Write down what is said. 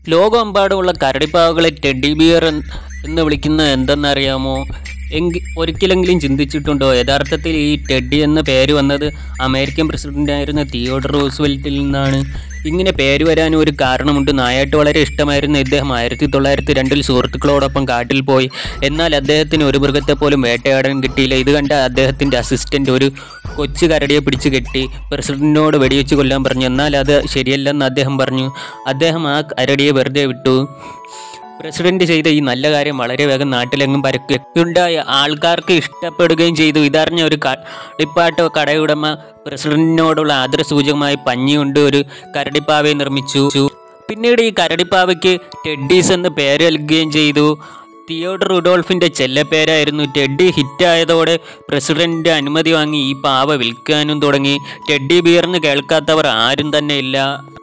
ലോകമെമ്പാടുമുള്ള കരടിപ്പാവകളെ teddy beer എന്ന് വിളിക്കുന്നത് എന്തെന്നറിയാമോ? ഒരിക്കലെങ്കിലും ചിന്തിച്ചിട്ടുണ്ടോ? യഥാർത്ഥത്തിൽ ഈ ടെഡ്ഡി എന്ന പേര് വന്നത് അമേരിക്കൻ പ്രസിഡന്റായിരുന്ന തിയോഡർ റൂസ്വെൽറ്റിൽ നിന്നാണ്. ഇങ്ങനെ പേര് വരാനും ഒരു കാരണമുണ്ട്. നായാട്ട് വളരെ ഇഷ്ടമായിരുന്ന ഇദ്ദേഹം 1902 സുഹൃത്തുക്കളോടൊപ്പം കാട്ടിൽ പോയി. എന്നാൽ അദ്ദേഹത്തിന് ഒരു മൃഗത്തെ പോലും വേട്ടയാടാൻ കിട്ടിയില്ല. ഇത് കണ്ട അദ്ദേഹത്തിൻ്റെ അസിസ്റ്റൻ്റ് ഒരു കൊച്ചു കരടിയെ പിടിച്ചു കെട്ടി പ്രസിഡന്റിനോട് വെടിവെച്ച് കൊല്ലാൻ പറഞ്ഞു. എന്നാൽ അത് ശരിയല്ലെന്ന് അദ്ദേഹം പറഞ്ഞു. അദ്ദേഹം ആ കരടിയെ വെറുതെ വിട്ടു. പ്രസിഡന്റ് ചെയ്ത ഈ നല്ല കാര്യം വളരെ വേഗം നാട്ടിലെങ്ങും പരക്കുകയുണ്ടായി. ആൾക്കാർക്ക് ഇഷ്ടപ്പെടുകയും ചെയ്തു. ഇതറിഞ്ഞ ഒരു കളിപ്പാട്ട കടയുടമ പ്രസിഡന്റിനോടുള്ള ആദരസൂചകമായി പഞ്ഞി കൊണ്ട് ഒരു കരടിപ്പാവയെ നിർമ്മിച്ചു. പിന്നീട് ഈ കരടിപ്പാവയ്ക്ക് ടെഡ്ഡീസ് എന്ന് പേര് നൽകുകയും ചെയ്തു. തിയോഡർ റുഡോൾഫിൻ്റെ ചെല്ലപ്പേരായിരുന്നു. ടെഡ്ഡി ഹിറ്റായതോടെ പ്രസിഡന്റിൻ്റെ അനുമതി വാങ്ങി ഈ പാവ വിൽക്കാനും തുടങ്ങി. ടെഡ്ഡി ബിയർന്ന് കേൾക്കാത്തവർ ആരും തന്നെ ഇല്ല.